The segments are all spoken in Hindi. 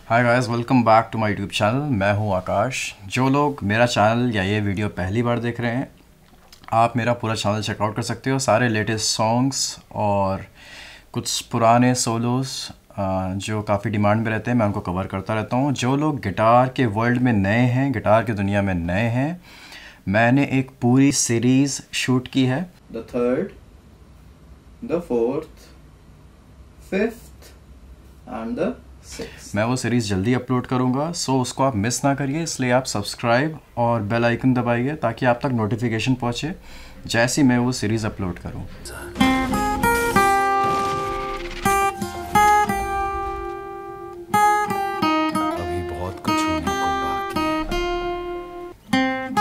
Hi guys, welcome back to my YouTube channel. मैं हूं आकाश। जो लोग मेरा चैनल या ये वीडियो पहली बार देख रहे हैं, आप मेरा पूरा चैनल चेकआउट कर सकते हो। सारे लेटेस्ट सॉन्ग्स और कुछ पुराने सोलोस जो काफ़ी डिमांड में रहते हैं, मैं उनको कवर करता रहता हूं। जो लोग गिटार के वर्ल्ड में नए हैं, गिटार की दुनिया में नए हैं, मैंने एक पूरी सीरीज़ शूट की है। The third, the fourth, fifth and the मैं वो सीरीज़ जल्दी अपलोड करूँगा, सो उसको आप मिस ना करिए। इसलिए आप सब्सक्राइब और बेल आइकन दबाइए ताकि आप तक नोटिफिकेशन पहुँचे जैसे मैं वो सीरीज़ अपलोड करूँ। अभी बहुत कुछ होने को बाकी है।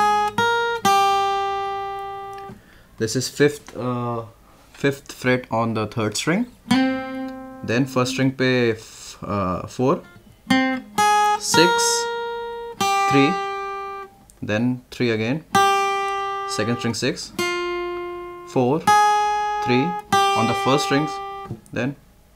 This is fifth fret on the third string, then first string पे 4, 6, 3, then 3 again, second string 6, 4, 3 on the first strings, then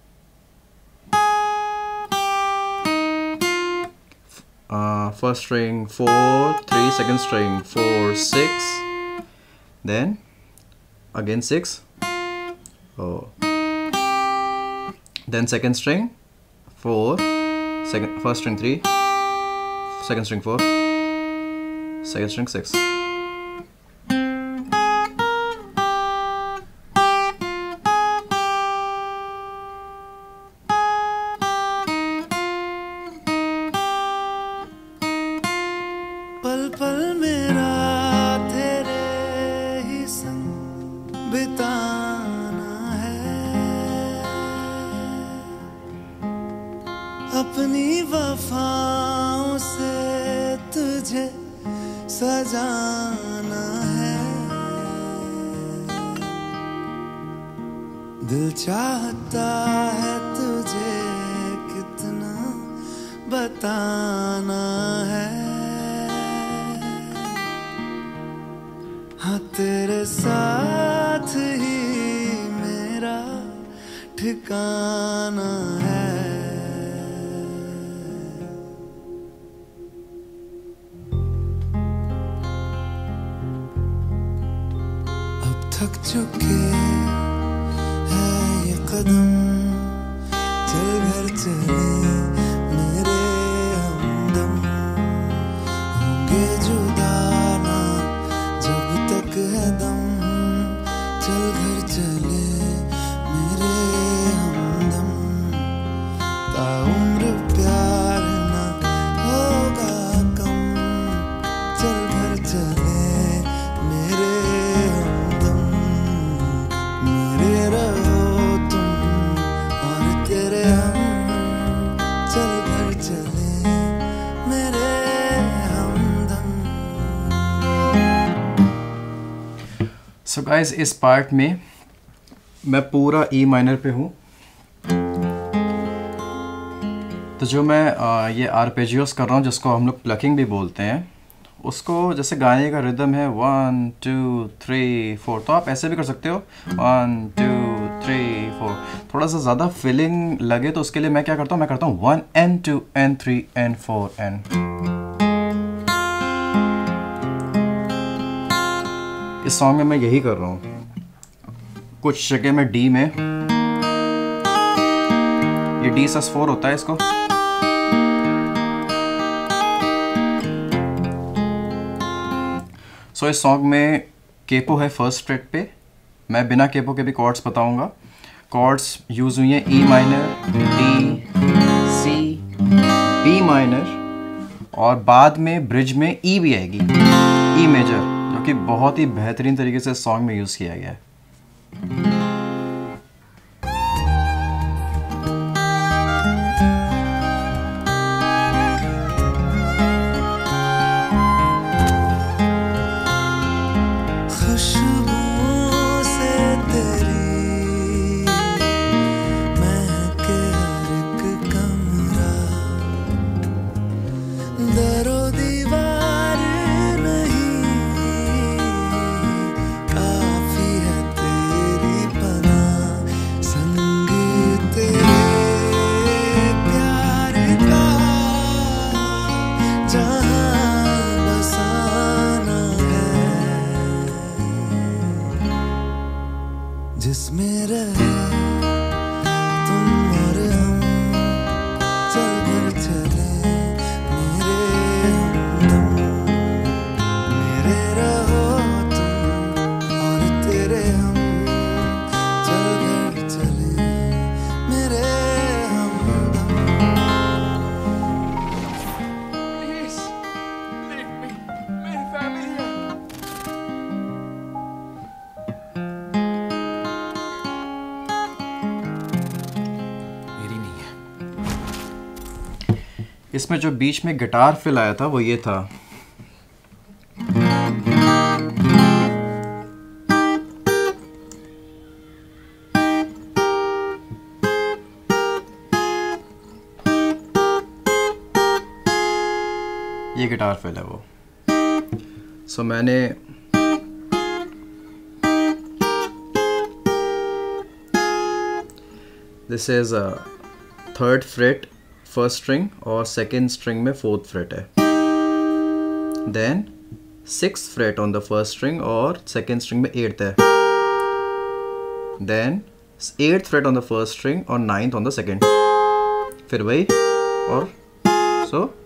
first string 4, 3, second string 4, 6, then again 6, then second string 4, first string 3, second string 4, second string 6. पल पल मेरा तेरे ही संग बिताना अपनी वफाओं से तुझे सजाना है। दिल चाहता है तुझे कितना बताना है। हाँ, तेरे साथ ही मेरा ठिकाना है। थक चुके हैं ये कदम, चल घर चले मेरे हमदम। होंगे जुदा ना जब तक है दम, चल घर चले मेरे हमदम। ताउम्र प्यार ना होगा कम, चल घर चले मेरे सो गाइस, इस पार्ट में मैं पूरा ई माइनर पे हूँ। तो जो मैं ये आर्पेजियोस कर रहा हूँ, जिसको हम लोग प्लकिंग भी बोलते हैं, उसको जैसे गाने का रिदम है 1 2 3 4, तो आप ऐसे भी कर सकते हो 1 2 3 4। थोड़ा सा ज़्यादा फीलिंग लगे तो उसके लिए मैं क्या करता हूँ, मैं करता हूँ 1 and 2 and 3 and 4 and। इस सॉन्ग में मैं यही कर रहा हूँ। कुछ जगह में डी में, ये डी sus4 होता है इसको। सो इस सॉन्ग में केपो है फर्स्ट फ्रेट पे। मैं बिना केपो के भी कॉर्ड्स बताऊंगा। कॉर्ड्स यूज हुई हैं E minor, D, C, B minor, और बाद में ब्रिज में ई भी आएगी, ई मेजर, जो कि बहुत ही बेहतरीन तरीके से सॉन्ग में यूज़ किया गया है। काफी है तेरी जिसमें रहे तुम और हम, चल घर चले मेरे हमदम, मेरे रहो तुम और तेरे हम, चल घर चले मेरे हमदम। Please, leave me. मेरी family है। मेरी नहीं है। इसमें जो बीच में गिटार फिल आया था वो ये था। ये गिटार फिल है वो। सो मैंने this is a 3rd fret 1st string और 2nd स्ट्रिंग में 4th फ्रेट है। Then 6th fret on the 1st string और 2nd स्ट्रिंग में 8th है। Then 8th fret on the 1st string और 9th ऑन द 2nd। फिर वही और सो